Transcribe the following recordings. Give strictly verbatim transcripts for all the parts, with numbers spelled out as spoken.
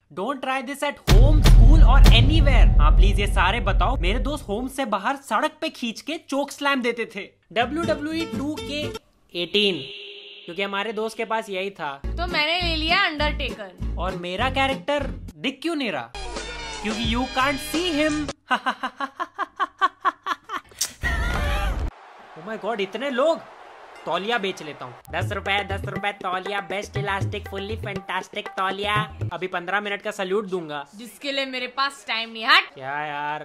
Don't try this at home, school और anywhere. हाँ please ये सारे बताओ। मेरे दोस्त होम से बाहर सड़क पे खींच के चोक स्लैम देते थे। W W E two K eighteen, क्योंकि हमारे दोस्त के पास यही था, तो मैंने ले लिया अंडरटेकर। और मेरा कैरेक्टर दिख क्यों नहीं रहा? क्योंकि you can't see him. Oh my god, इतने लोग। तौलिया बेच लेता हूँ। दस रुपए दस रुपए तौलिया, बेस्ट इलास्टिक, फुल्ली फैंटास्टिक तौलिया। अभी पंद्रह मिनट का सल्यूट दूंगा, जिसके लिए मेरे पास टाइम नहीं। हट। क्या यार,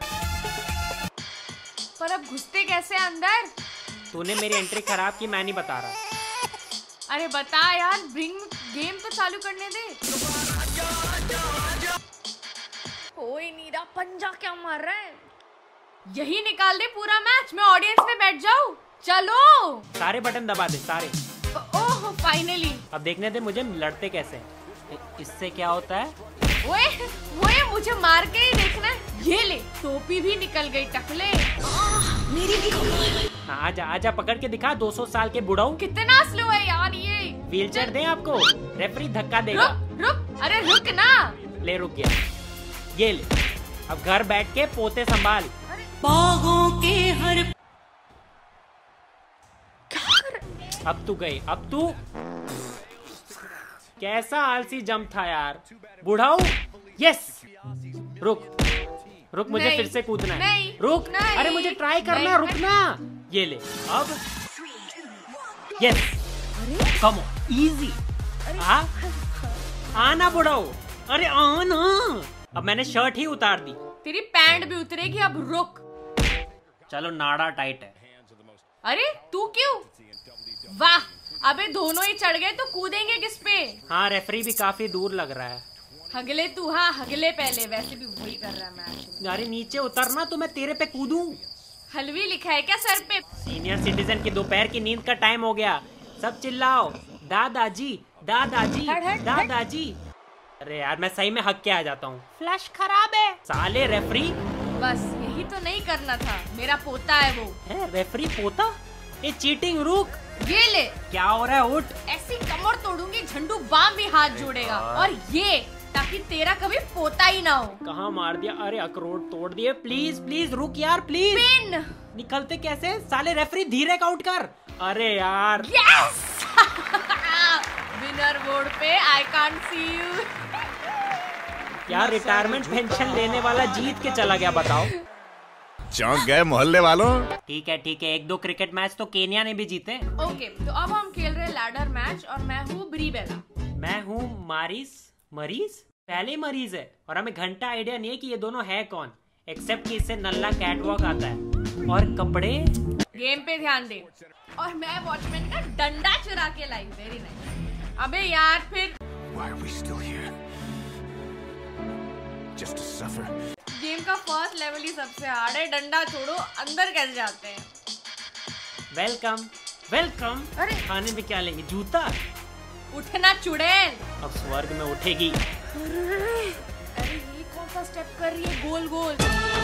पर अब घुसते कैसे अंदर? तूने मेरी एंट्री खराब की, मैं नहीं बता रहा। अरे बता यार, ब्रिंग गेम तो चालू करने दे। कोई नहीं रहा, पंजा क्या मार रहा है? यही निकाल दे पूरा मैच, मैं ऑडियंस में बैठ जाऊं। चलो सारे बटन दबा दे, सारे। Oh finally. अब देखने दे मुझे लड़ते कैसे। इससे क्या होता है? ओए ओए, मुझे मार के ही देखना है। ये ले, टोपी भी निकल गई टकले। मेरी भी कमाल। हाँ, आजा आजा, पकड़ के दिखा। दो सौ साल के बुढ़ाऊ। कितना स्लो है यार ये। व्हीलचेयर दे आपको, रेफरी धक्का देगा। रुक रुक, अरे रुक ना। ले, रुक गया। ये ले, अब घर बैठ के पोते संभाल। बागों के हर। अब तू गई, अब तू। कैसा आलसी जंप था यार, बुढ़ाऊ। यस, रुक रुक, मुझे नहीं, फिर से कूदना है। नहीं, रुक नहीं, अरे मुझे ट्राई करना, नहीं, रुकना। ये ले, अब यस, कम ऑन, इजी। आ आना बुढ़ाऊ, अरे आना। अब मैंने शर्ट ही उतार दी। तेरी पैंट भी उतरेगी। अब रुक। चलो, नाड़ा टाइट है। अरे तू क्यों? वाह, अबे दोनों ही चढ़ गए तो कूदेंगे किस पे? हाँ, रेफरी भी काफी दूर लग रहा है। हगले तू, हाँ हगले पहले। वैसे भी वही कर रहा है मैच। अरे नीचे उतरना तो मैं तेरे पे कूदूं। हलवी लिखा है क्या सर पे? सीनियर सिटीजन की दोपहर की नींद का टाइम हो गया। सब चिल्लाओ, दादाजी दादाजी हट, हट, दादाजी। अरे यार, मैं सही में हक के आ जाता हूँ। फ्लैश खराब है। साले रेफरी। बस यही तो नहीं करना था। मेरा पोता है वो। है रेफरी पोता? ये चीटिंग। रुक, ये ले। क्या हो रहा है? उठ। ऐसी कमर तोड़ूंगी, झंडू बाम भी हाथ जोड़ेगा। और ये ताकि तेरा कभी पोता ही ना हो। कहाँ मार दिया? अरे अखरोट तोड़ दिए। प्लीज प्लीज रुक यार, प्लीज। पिन। निकलते कैसे? साले रेफरी, धीरे काउंट कर। अरे यार, यस। विनर बोर्ड पे आई कांट सी यू। यार रिटायरमेंट पेंशन लेने वाला जीत के चला गया, बताओ। चौंक गए मोहल्ले वालों। ठीक है ठीक है, एक दो क्रिकेट मैच तो केनिया ने भी जीते। ओके, तो अब हम खेल रहे हैं लैडर मैच और मैं हूँ ब्रीबेला। मैं हूँ मारिस। मरीज? पहले मरीज है, और हमें घंटा आइडिया नहीं है कि ये दोनों है कौन, एक्सेप्ट कि इससे नल्ला कैटवॉक आता है। और कपड़े। गेम पे ध्यान दे। और मैं वॉचमैन का डंडा चुरा के लाई। Very nice. अबे यार फिर। Why are we still here? Just to suffer. Game का फर्स्ट लेवल ही सबसे हार्ड है। डंडा छोड़ो, अंदर कैसे जाते हैं? Welcome welcome. अरे खाने में क्या लेंगे? जूता? उठना चुड़ैल। अब स्वर्ग में उठेगी। अरे ये कौन सा स्टेप कर रही है गोल गोल?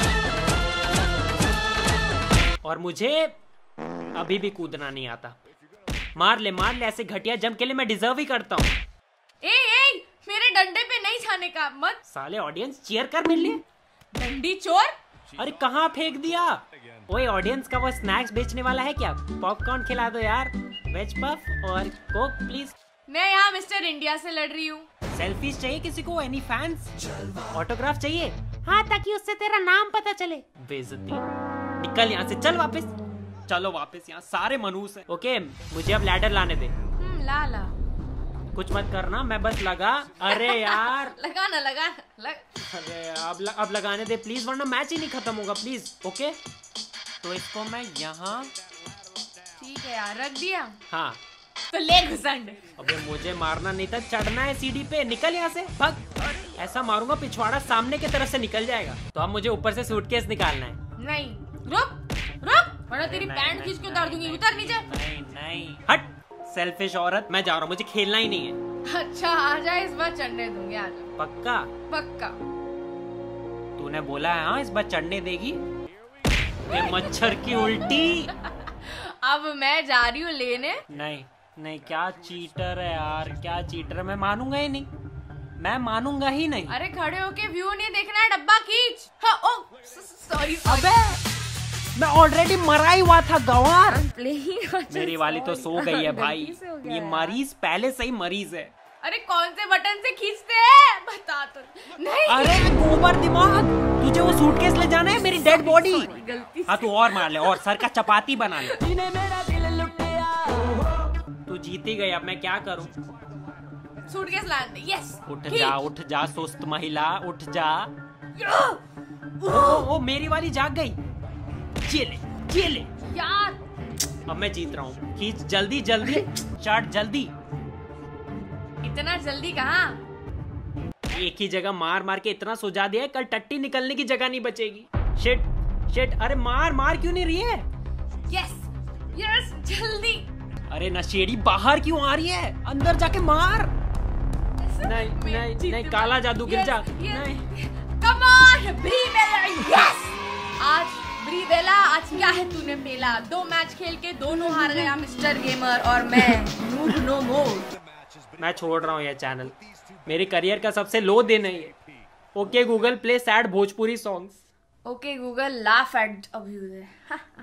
और मुझे अभी भी कूदना नहीं आता। मार ले मार ले, ऐसे घटिया जंप के लिए मैं डिजर्व ही करता हूँ। ए ए, मेरे डंडे पे नहीं छाने का मत। साले ऑडियंस चीयर कर मेरे लिए। डंडी चोर। अरे कहाँ फेंक दिया? ओए, ऑडियंस का वो स्नैक्स बेचने वाला है क्या? पॉपकॉर्न खिला दो यार, वेज पफ और कोक प्लीज। मैं यहाँ मिस्टर इंडिया से लड़ रही हूँ। सेल्फीज चाहिए किसी को? Any fans? ऑटोग्राफ चाहिए? हाँ, ताकि उससे तेरा नाम पता चले। बेइज्जती। निकल यहाँ से, चल वापस। चलो वापस, यहाँ सारे मनूस हैं। ओके, मुझे अब लैडर लाने दे। हम्म, ला ला। कुछ मत करना, मैं बस लगा। अरे यार लगा ना, लगा लग... अरे अब ल, अब लगाने दे प्लीज, वरना मैच ही नहीं खत्म होगा। प्लीज। ओके, तो इसको मैं यहाँ। ठीक है यार, रख दिया। हाँ, तो ले घुसंड। अबे मुझे मारना नहीं था, चढ़ना है सीढ़ी पे। निकल यहाँ से, भाग। ऐसा मारूंगा पिछवाड़ा सामने की तरफ से निकल जाएगा। तो अब मुझे ऊपर से सूटकेस निकालना है। नहीं, रुक रुक, वरना तेरी पैंट खींच के उतार दूंगी। उतर नीचे। नहीं नहीं, हट सेल्फिश औरत। मैं जा रहा हूँ, मुझे खेलना ही नहीं है। अच्छा आजा, इस बार चढ़ने दूंगी। आजा। पक्का? पक्का। तूने बोला है हाँ, इस बार चढ़ने देगी? ये मच्छर की उल्टी। अब मैं जा रही हूँ लेने। नहीं नहीं, क्या चीटर है यार, क्या चीटर है। मैं मानूंगा ही नहीं। मैं मानूंगा ही नहीं। अरे खड़े होके व्यू नहीं देखना है, डब्बा खींच। हाँ, ओ सॉरी। अबे मैं ऑलरेडी मरा ही हुआ था गंवार। प्लीज मेरी वाली तो सो गई है भाई, ये मरीज पहले से ही मरीज है। अरे कौन से बटन से खींचते हैं बता तो। नहीं अरे गोबर दिमाग, तुझे वो सूटकेस ले जाना है, मेरी डेड बॉडी। गलती हाँ तू और मार ले, और सर का चपाती बना ले। तू जीती गई, अब मैं क्या करूं? सूटकेस लान दे। यस उठ जा उठ जा सुस्त महिला, उठ जा। ओ, ओ मेरी वाली जाग गई। ये ले ये ले यार, अब मैं जीत रहा हूँ। खींच जल्दी जल्दी, चढ़ जल्दी। इतना जल्दी कहाँ? एक ही जगह मार मार के इतना सुझा दिया है, कल टट्टी निकलने की जगह नहीं बचेगी। शिट शिट, अरे मार मार क्यों नहीं रही है? यस यस जल्दी। अरे नशेड़ी बाहर क्यों आ रही है? अंदर जाके मार। नहीं नहीं नहीं, काला जादू गिर जा। नहीं कम ऑन ब्रीवेला। यस आज ब्रीवेला, आज क्या है तूने मेला। दो मैच खेल के दोनों हार गया मिस्टर गेमर और मैं नूब नो मोर। मैं छोड़ रहा हूँ ये चैनल, मेरे करियर का सबसे लो दिन है ये। Okay Google play sad Bhojpuri songs. Okay Google laugh at Abhyuday.